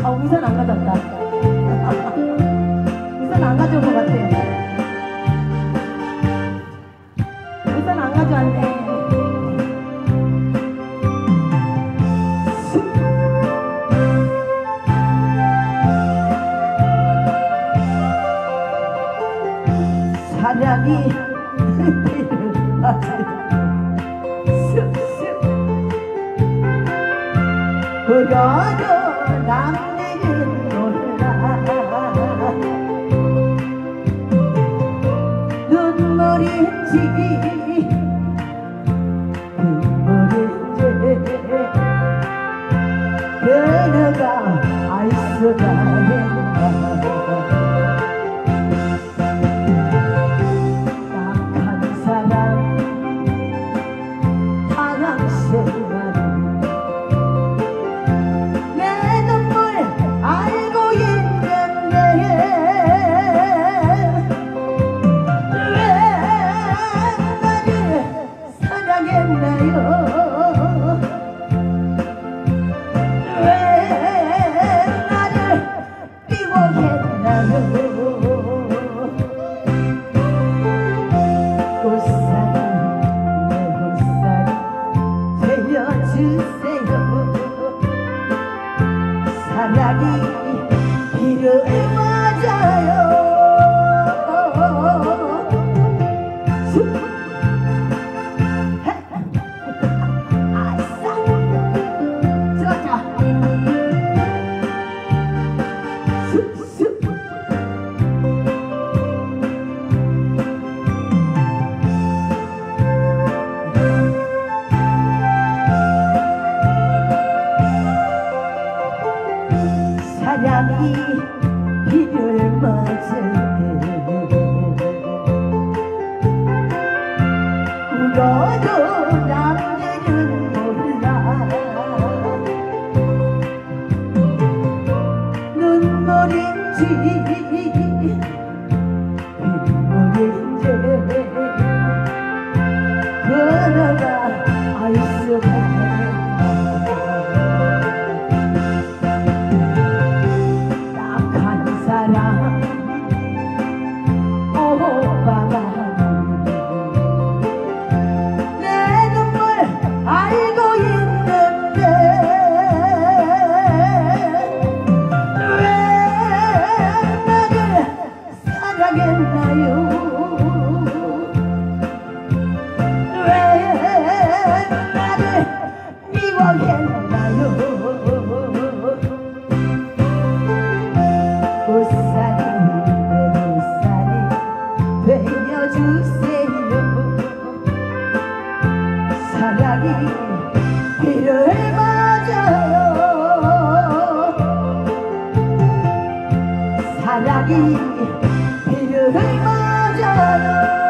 우산 안 가져왔다. 우산 안 가져온 것 같아. 우산 안 가져왔네. 사랑이 그려도 남들은 몰라 눈물인지 그녀가 알 수가 있나. 딱한 사람 내 눈물 알고 있는데 왜 나를 사랑했나요? 왜 나를 미워했나요? 사랑이 비를 맞아요. 아싸 들어가. 사랑이 비를 맞을 때 울어도 남들은 몰라 눈물인지 빗물인지 그녀가 알 수가 있나. 내 눈물 알고 있는데 왜 나를 사랑했나요? 왜 나를 미워했나요? 되어주세요. 사랑이 비를 맞아요. 사랑이 비를 맞아요.